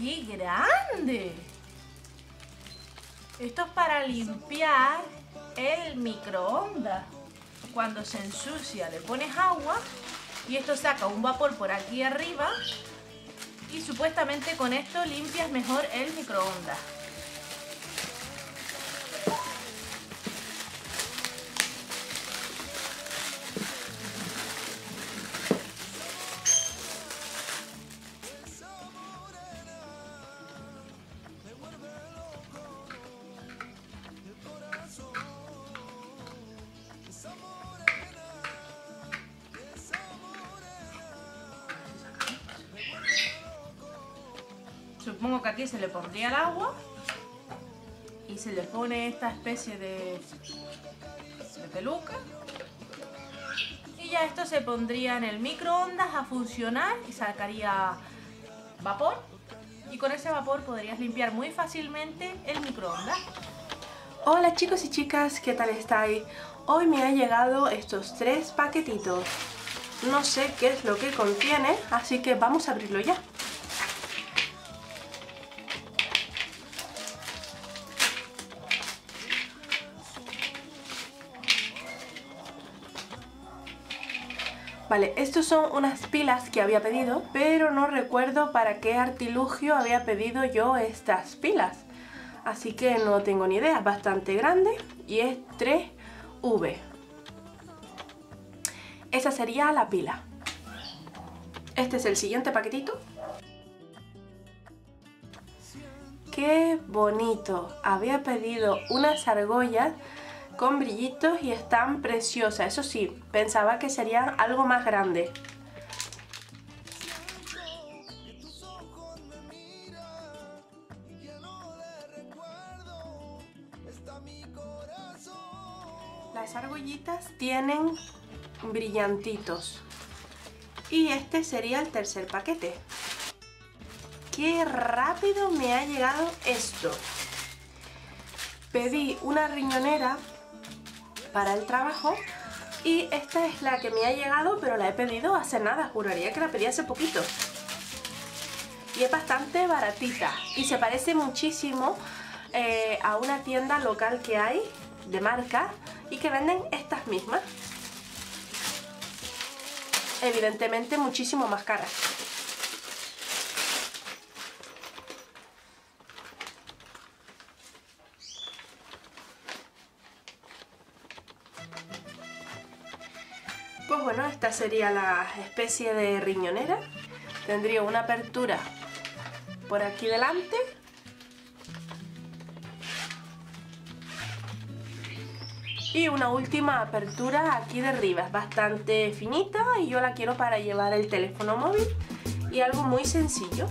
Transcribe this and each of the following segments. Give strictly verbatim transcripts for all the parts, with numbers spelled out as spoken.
¡Qué grande! Esto es para limpiar el microondas. Cuando se ensucia le pones agua y esto saca un vapor por aquí arriba y supuestamente con esto limpias mejor el microondas. Supongo que aquí se le pondría el agua y se le pone esta especie de, de peluca y ya esto se pondría en el microondas a funcionar y sacaría vapor y con ese vapor podrías limpiar muy fácilmente el microondas. Hola chicos y chicas, ¿qué tal estáis? Hoy me han llegado estos tres paquetitos. No sé qué es lo que contiene, así que vamos a abrirlo ya. Vale, estos son unas pilas que había pedido, pero no recuerdo para qué artilugio había pedido yo estas pilas. Así que no tengo ni idea, es bastante grande y es tres V. Esa sería la pila. Este es el siguiente paquetito. ¡Qué bonito! Había pedido unas argollas con brillitos y están preciosas. Eso sí, pensaba que serían algo más grandes. Las argollitas tienen brillantitos. Y este sería el tercer paquete. ¡Qué rápido me ha llegado esto! Pedí una riñonera para el trabajo y esta es la que me ha llegado, pero la he pedido hace nada, juraría que la pedí hace poquito. Y es bastante baratita y se parece muchísimo eh, a una tienda local que hay de marca y que venden estas mismas. Evidentemente muchísimo más caras. Pues bueno, esta sería la especie de riñonera. Tendría una apertura por aquí delante. Y una última apertura aquí de arriba. Es bastante finita y yo la quiero para llevar el teléfono móvil. Y algo muy sencillo.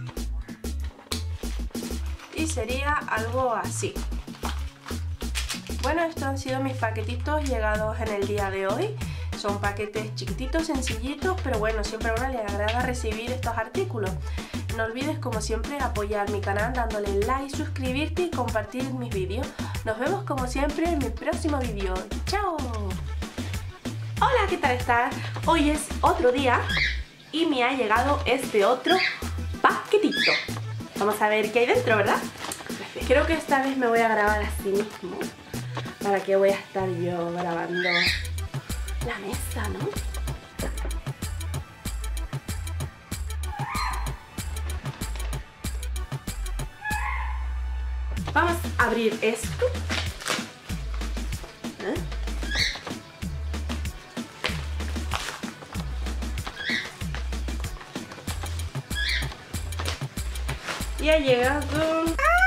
Y sería algo así. Bueno, estos han sido mis paquetitos llegados en el día de hoy. Son paquetes chiquititos, sencillitos, pero bueno, siempre a uno le agrada recibir estos artículos. No olvides, como siempre, apoyar mi canal dándole like, suscribirte y compartir mis vídeos. Nos vemos como siempre en mi próximo vídeo. ¡Chao! Hola, ¿qué tal estás? Hoy es otro día y me ha llegado este otro paquetito. Vamos a ver qué hay dentro, ¿verdad? Creo que esta vez me voy a grabar a sí mismo. ¿Para qué voy a estar yo grabando la mesa, no? Vamos a abrir esto. ¿Eh? Y ha llegado...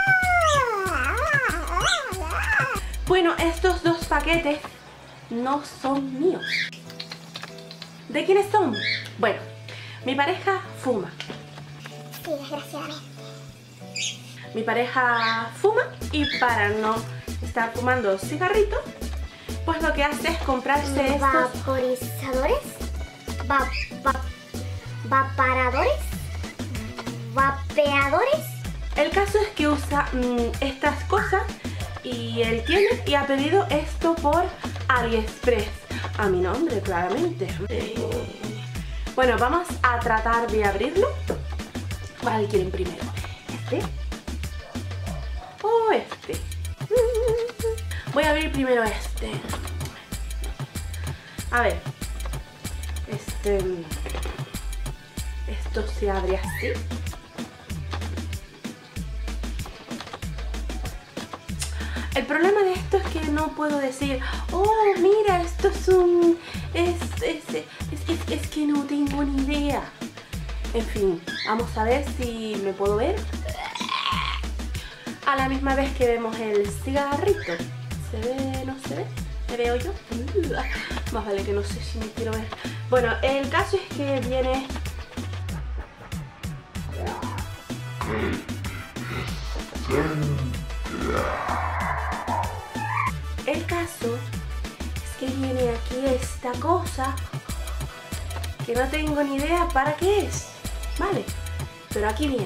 Bueno, estos dos paquetes no son míos. ¿De quiénes son? Bueno, mi pareja fuma. Sí, desgraciadamente. Mi pareja fuma y para no estar fumando cigarritos, pues lo que hace es comprarse estos... Vaporizadores, va, va, vaporadores, vapeadores. El caso es que usa mmm, estas cosas y él tiene y ha pedido esto por AliExpress. A mi nombre, claramente. Bueno, vamos a tratar de abrirlo. ¿Cuál quieren primero? este o este. Voy a abrir primero este. A ver, este, esto se abre así. El problema de esto es que no puedo decir, oh, mira, esto es un... Es, es, es, es, es que no tengo ni idea. En fin, vamos a ver si me puedo ver. A la misma vez que vemos el cigarrito. ¿Se ve? ¿No se ve? ¿Me veo yo? Uh, más vale que no sé si me quiero ver. Bueno, el caso es que viene... El caso es que viene aquí esta cosa que no tengo ni idea para qué es, ¿vale? Pero aquí viene.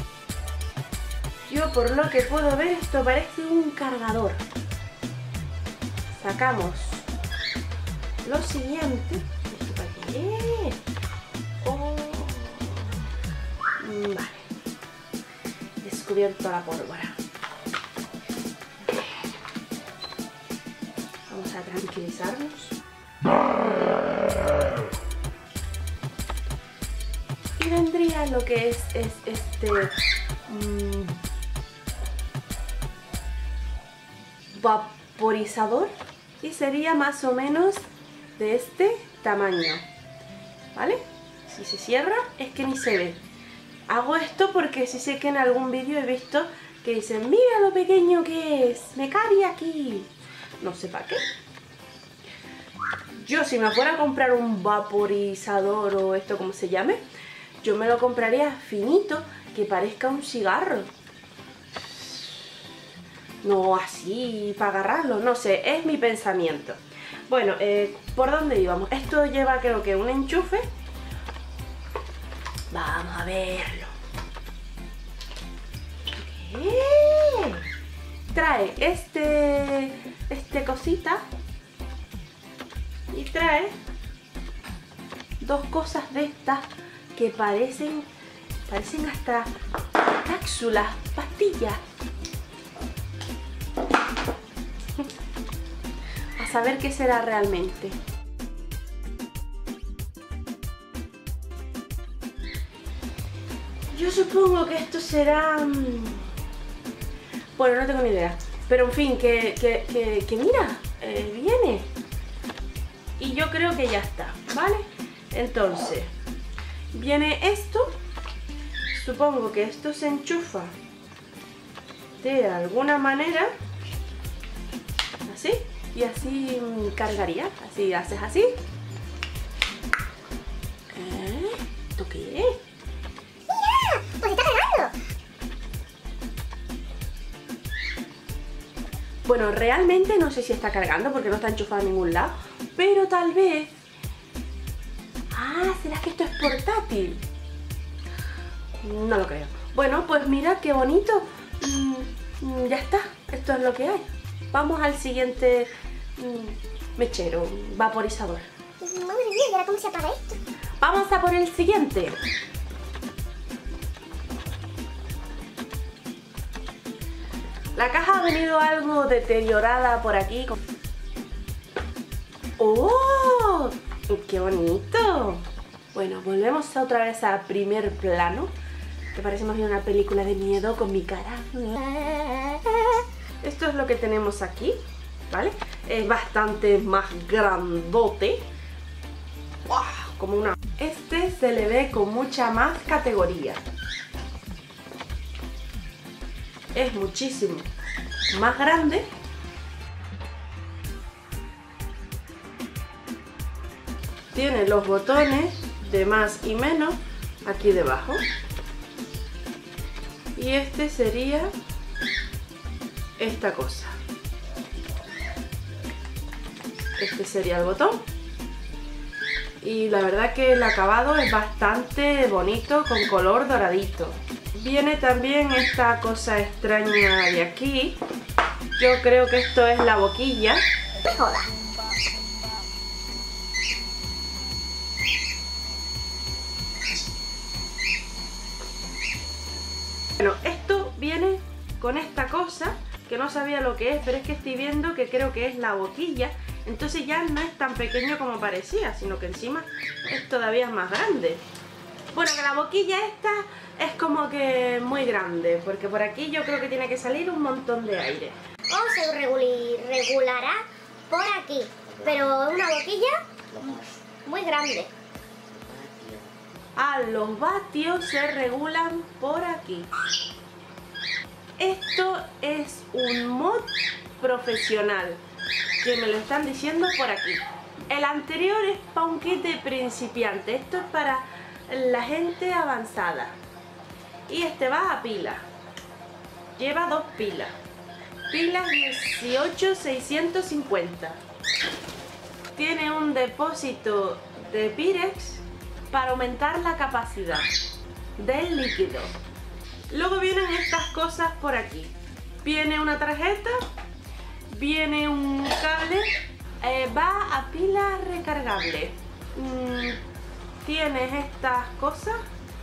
Yo por lo que puedo ver esto parece un cargador. Sacamos lo siguiente. ¿Esto para qué es? Oh. Vale. Descubierto la pólvora. Vamos a tranquilizarnos. Y vendría lo que es, es este mmm, vaporizador. Y sería más o menos de este tamaño, ¿vale? Si se cierra es que ni se ve. Hago esto porque sí sé que en algún vídeo he visto que dicen, mira lo pequeño que es, me cabe aquí. No sé para qué. Yo si me fuera a comprar un vaporizador o esto como se llame, yo me lo compraría finito, que parezca un cigarro. No así, para agarrarlo, no sé, es mi pensamiento. Bueno, eh, ¿por dónde íbamos? Esto lleva creo que un enchufe. Vamos a verlo. ¿Qué? Trae este, este cosita. Y trae dos cosas de estas que parecen, parecen hasta cápsulas, pastillas. A saber qué será realmente. Yo supongo que esto será... Bueno, no tengo ni idea. Pero en fin, que, que, que, que mira, eh, viene. Y yo creo que ya está, ¿vale? Entonces, viene esto. Supongo que esto se enchufa de alguna manera. Así. Y así cargaría. Así haces así. ¿Eh? ¿Esto qué es? ¡Mira! ¡Pues está cargando! Bueno, realmente no sé si está cargando porque no está enchufado a ningún lado. Pero tal vez... Ah, ¿será que esto es portátil? No lo creo. Bueno, pues mira qué bonito. Mm, ya está. Esto es lo que hay. Vamos al siguiente mm, mechero, vaporizador. Madre mía, ¿y ahora cómo se apaga esto? Vamos a por el siguiente. La caja ha venido algo deteriorada por aquí. ¡Oh! ¡Qué bonito! Bueno, volvemos otra vez a primer plano. Que parece más bien una película de miedo con mi cara. Esto es lo que tenemos aquí, ¿vale? Es bastante más grandote. ¡Wow! Como una... Este se le ve con mucha más categoría. Es muchísimo más grande. Tiene los botones de más y menos aquí debajo. Y este sería esta cosa. Este sería el botón. Y la verdad que el acabado es bastante bonito con color doradito. Viene también esta cosa extraña de aquí. Yo creo que esto es la boquilla. Joda. Bueno, esto viene con esta cosa que no sabía lo que es, pero es que estoy viendo que creo que es la boquilla. Entonces ya no es tan pequeño como parecía, sino que encima es todavía más grande. Bueno, que la boquilla esta es como que muy grande, porque por aquí yo creo que tiene que salir un montón de aire. O se reguli- regulará por aquí, pero una boquilla muy grande. Ah, los vatios se regulan por aquí. Esto es un mod profesional, que me lo están diciendo por aquí. El anterior es para un kit de principiante, esto es para la gente avanzada. Y este va a pila. Lleva dos pilas. Pilas dieciocho seiscientos cincuenta. Tiene un depósito de Pirex para aumentar la capacidad del líquido. Luego vienen estas cosas por aquí. Viene una tarjeta, viene un cable, eh, va a pila recargable. Mm, tienes estas cosas,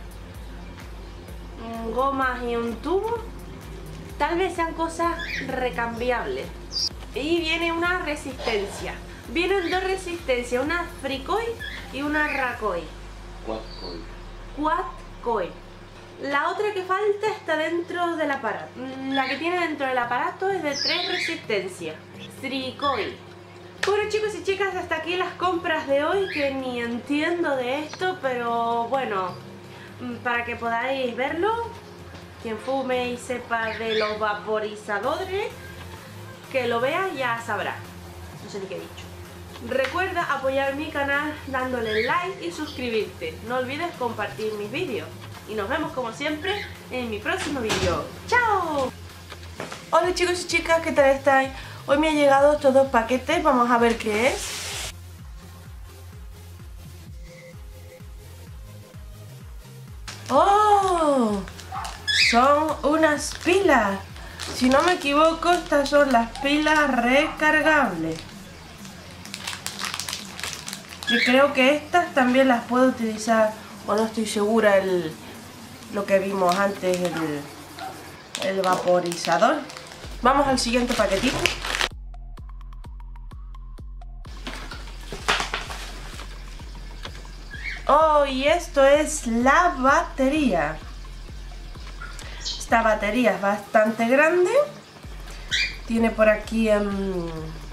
mm, gomas y un tubo. Tal vez sean cosas recambiables. Y viene una resistencia. Vienen dos resistencias, una Fricoil y una Racoil. Quad-coil. Quad-coil. La otra que falta está dentro del aparato. La que tiene dentro del aparato es de tres resistencias. Tricoil. Bueno, chicos y chicas, hasta aquí las compras de hoy, que ni entiendo de esto, pero bueno, para que podáis verlo, quien fume y sepa de los vaporizadores, que lo vea ya sabrá. No sé ni qué he dicho. Recuerda apoyar mi canal dándole like y suscribirte. No olvides compartir mis vídeos. Y nos vemos como siempre en mi próximo vídeo. ¡Chao! Hola chicos y chicas, ¿qué tal estáis? Hoy me han llegado estos dos paquetes, vamos a ver qué es. ¡Oh! Son unas pilas. Si no me equivoco, estas son las pilas recargables. Y creo que estas también las puedo utilizar, o no estoy segura, el, lo que vimos antes, el, el vaporizador. Vamos al siguiente paquetito. Oh, y esto es la batería. Esta batería es bastante grande. Tiene por aquí... Um,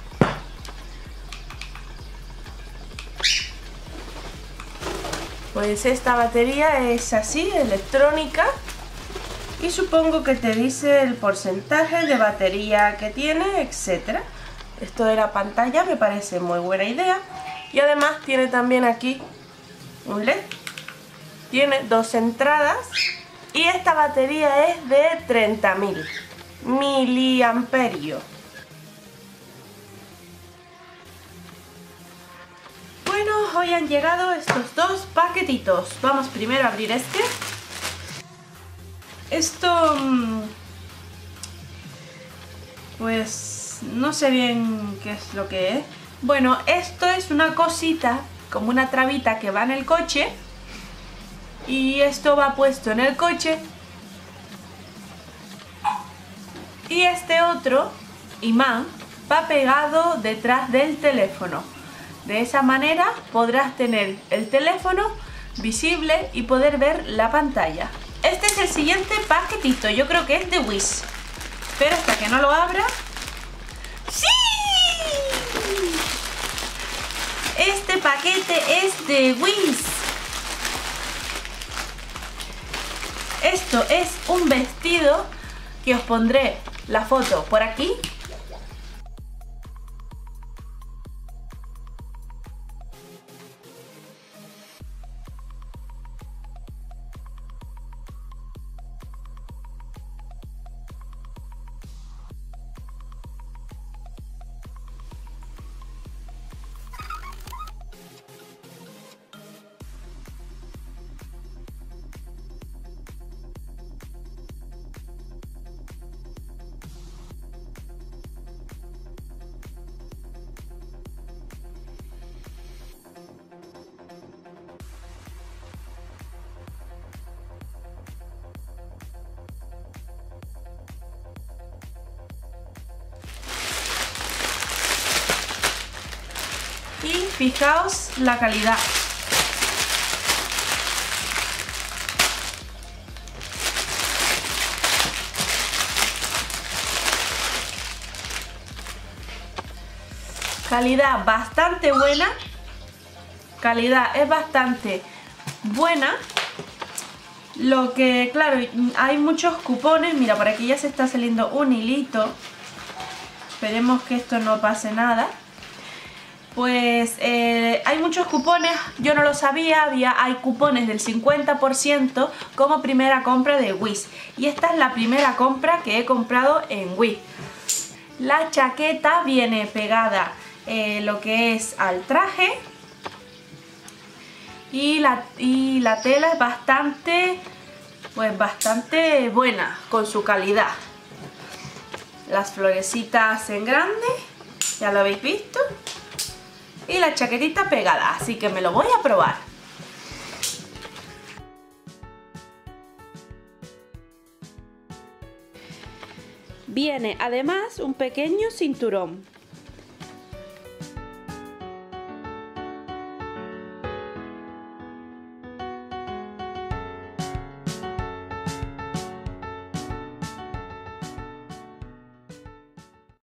pues esta batería es así, electrónica. Y supongo que te dice el porcentaje de batería que tiene, etcétera. Esto de la pantalla me parece muy buena idea. Y además tiene también aquí un L E D. Tiene dos entradas. Y esta batería es de treinta mil miliamperios. Bueno, hoy han llegado estos dos paquetitos. Vamos primero a abrir este. Esto... pues no sé bien qué es lo que es. Bueno, esto es una cosita, como una trabita que va en el coche. Y esto va puesto en el coche. Y este otro imán va pegado detrás del teléfono. De esa manera podrás tener el teléfono visible y poder ver la pantalla. Este es el siguiente paquetito, yo creo que es de Wish. Pero hasta que no lo abra... ¡Sí! Este paquete es de Wish. Esto es un vestido que os pondré la foto por aquí. fijaos la calidad. Calidad bastante buena. Calidad es bastante buena. Lo que, claro, hay muchos cupones. Mira, por aquí ya se está saliendo un hilito. Esperemos que esto no pase nada. Pues eh, hay muchos cupones, yo no lo sabía, había, hay cupones del cincuenta por ciento como primera compra de Wish. Y esta es la primera compra que he comprado en Wish. La chaqueta viene pegada eh, lo que es al traje. Y la, y la tela es bastante, pues bastante buena con su calidad. Las florecitas en grande, ya lo habéis visto. Y la chaquetita pegada, así que me lo voy a probar. Viene además un pequeño cinturón.